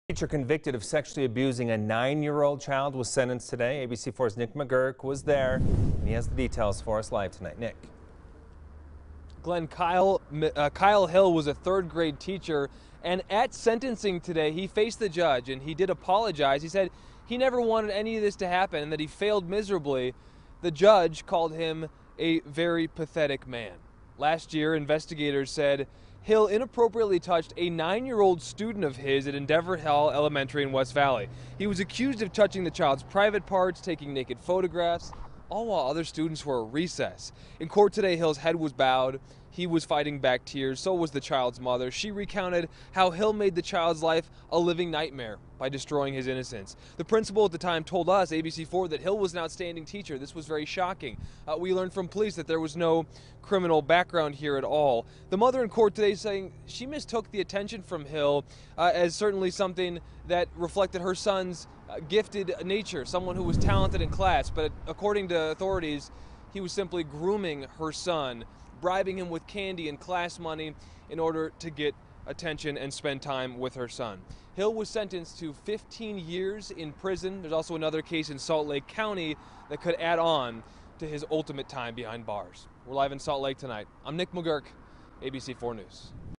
Teacher convicted of sexually abusing a 9-year-old child was sentenced today. ABC4's Nick McGurk was there, and he has the details for us live tonight. Nick. Glenn, Kyle Hill was a third-grade teacher, and at sentencing today, he faced the judge, and he did apologize. He said he never wanted any of this to happen and that he failed miserably. The judge called him a very pathetic man. Last year, investigators said Hill inappropriately touched a 9-year-old student of his at Endeavor Hall Elementary in West Valley. He was accused of touching the child's private parts, taking naked photographs, all while other students were at recess. In court today, Hill's head was bowed. He was fighting back tears, so was the child's mother. She recounted how Hill made the child's life a living nightmare by destroying his innocence. The principal at the time told us, ABC4, that Hill was an outstanding teacher. This was very shocking. We learned from police that there was no criminal background here at all. The mother in court today saying she mistook the attention from Hill as certainly something that reflected her son's gifted nature, someone who was talented in class, but according to authorities, he was simply grooming her son, bribing him with candy and class money in order to get attention and spend time with her son. Hill was sentenced to 15 years in prison. There's also another case in Salt Lake County that could add on to his ultimate time behind bars. We're live in Salt Lake tonight. I'm Nick McGurk, ABC4 News.